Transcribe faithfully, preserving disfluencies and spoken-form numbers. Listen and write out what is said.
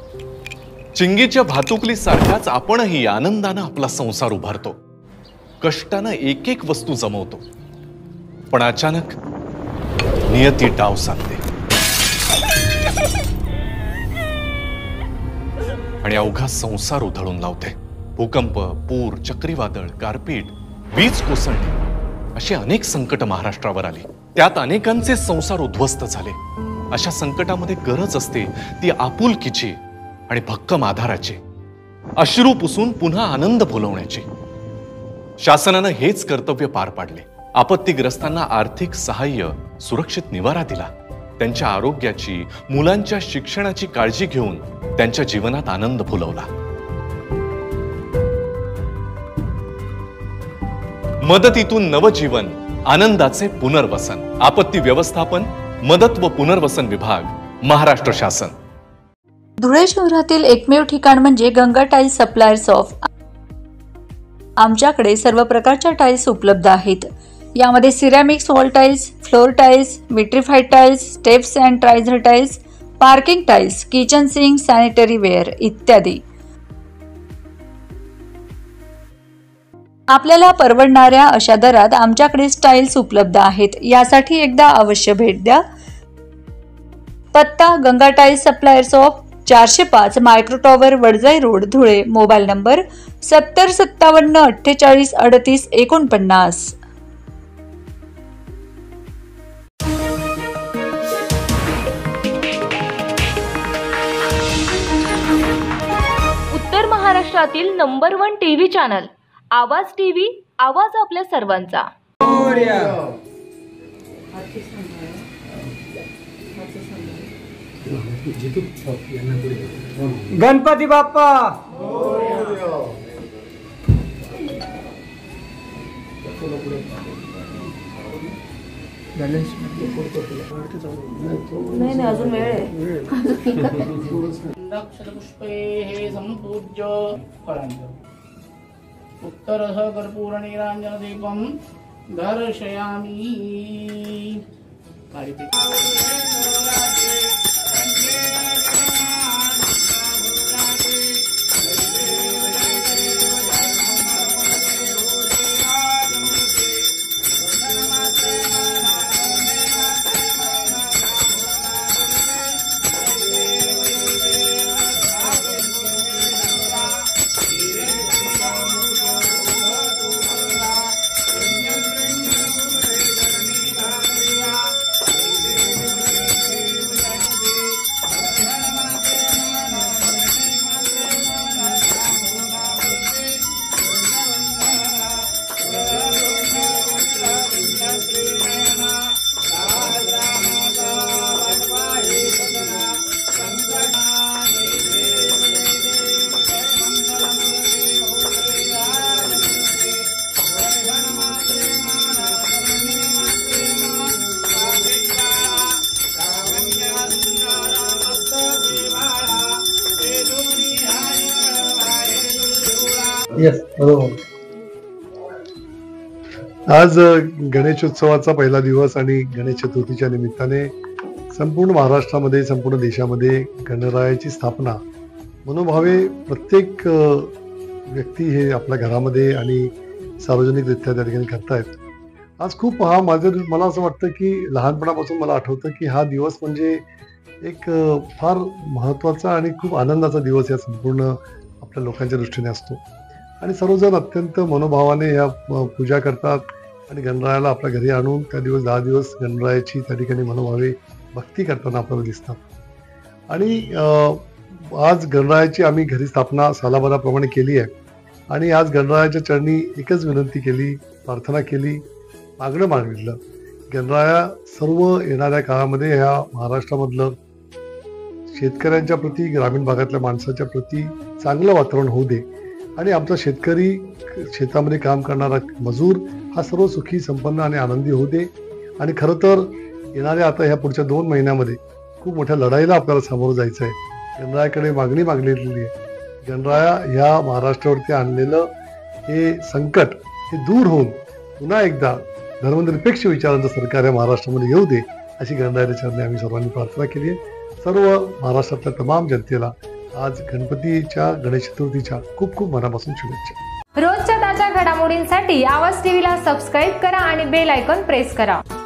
चिंगीच्या भातुकली सारखाच आपणही आनंदानं आपला संसार उभारतो, कष्टानं एक एक वस्तू जमवतो. पण अचानक नियती डाव सांगते आणि अवघा संसार उधळून लावते. भूकंप, पूर, चक्रीवादळ, गारपीट, वीज कोसळणे अशी अनेक संकट महाराष्ट्रावर आली. त्यात अनेकांचे संसार उद्ध्वस्त झाले. अशा संकटामध्ये गरज असते ती आपुलकीची आणि भक्कम आधाराची, अश्रू पुसून पुन्हा आनंद फुलवण्याची. शासनानं हेच कर्तव्य पार पाडले. आपत्तीग्रस्तांना आर्थिक सहाय्य, सुरक्षित निवारा दिला. त्यांच्या आरोग्याची, मुलांच्या शिक्षणाची काळजी घेऊन त्यांच्या जीवनात आनंद फुलवला. मदतीतून नवजीवन, आनंदाचे पुनर्वसन. आपत्ती व्यवस्थापन, मदत व पुनर्वसन विभाग, महाराष्ट्र शासन. धुळे शहरातील एकमेव ठिकाण म्हणजे गंगा टाइल्स सप्लायर्स ऑफ. आमच्याकडे सर्व प्रकारच्या टाइल्स उपलब्ध आहेत. यामध्ये ceramics wall tiles, floor tiles, vitrified tiles, steps and riser tiles, parking tiles, kitchen sink, sanitary ware इत्यादी. आपल्याला परवडणाऱ्या अशा दरात आमच्याकडे टाइल्स उपलब्ध आहेत. यासाठी एकदा अवश्य भेट द्या. पत्ता गंगा टाइल्स सप्लायर्स ऑफ, चारशे पाच micro tower, Wadjai road, Dhule. Mobile number सत्तर सत्तावन्न अठ्ठेचाळीस अडतीस एकोणपन्नास. उत्तर महाराष्ट्रातील नंबर one TV channel Awaaz TV, आवाज आपल्या सर्वांचा. गणपती बाप्पा नाही नाही अजून वेळ आहे. पुष्पे संपूज्य फळांचं उत्तरः कर्पूर निरांजन दीपम दर्शयामि. आज गणेशोत्सवाचा पहिला दिवस आणि गणेश चतुर्थीच्या निमित्ताने संपूर्ण महाराष्ट्रामध्ये, संपूर्ण देशामध्ये गणरायाची स्थापना मनोभावे प्रत्येक व्यक्ती हे आपल्या घरामध्ये आणि सार्वजनिकरित्या त्या ठिकाणी करतायत. आज खूप हा माझं मला असं वाटतं की लहानपणापासून मला आठवतं की हा दिवस म्हणजे एक फार महत्त्वाचा आणि खूप आनंदाचा दिवस या संपूर्ण आपल्या लोकांच्या दृष्टीने असतो. आणि सर्वजण अत्यंत मनोभावाने या पूजा करतात आणि गणरायाला आपल्या घरी आणून त्या दिवस दहा दिवस गणरायाची त्या ठिकाणी मनोभावे भक्ती करताना आपल्याला दिसतात. आणि आज गणरायाची आम्ही घरी स्थापना सालाभराप्रमाणे केली आहे. आणि आज गणरायाच्या चरणी एकच विनंती केली, प्रार्थना केली, मागणं मागितलं. गणराया सर्व येणाऱ्या काळामध्ये ह्या महाराष्ट्रामधलं शेतकऱ्यांच्या प्रती, ग्रामीण भागातल्या माणसाच्या प्रती चांगलं वातावरण होऊ दे आणि आमचा शेतकरी, शेतामध्ये काम करणारा मजूर हा सर्व सुखी, संपन्न आणि आनंदी होऊ दे. आणि खरं तर येणाऱ्या आता ह्या पुढच्या दोन महिन्यामध्ये खूप मोठ्या लढाईला आपल्याला सामोरं जायचं आहे. गणरायाकडे मागणी मागलेली आहे. गणराया ह्या महाराष्ट्रावरती आणलेलं हे संकट हे दूर होऊन पुन्हा एकदा धर्मनिरपेक्ष विचारांचं सरकार या महाराष्ट्रामध्ये येऊ दे अशी गणरायाच्या चरणी आम्ही सर्वांनी प्रार्थना केली आहे. सर्व महाराष्ट्रातल्या तमाम जनतेला आज गणपतीच्या गणेश चतुर्थीच्या खूप खूप मनापासून शुभेच्छा. रोजच्या ताज्या घडामोडींसाठी आवाज टीव्हीला सबस्क्राईब करा आणि बेल आयकॉन प्रेस करा.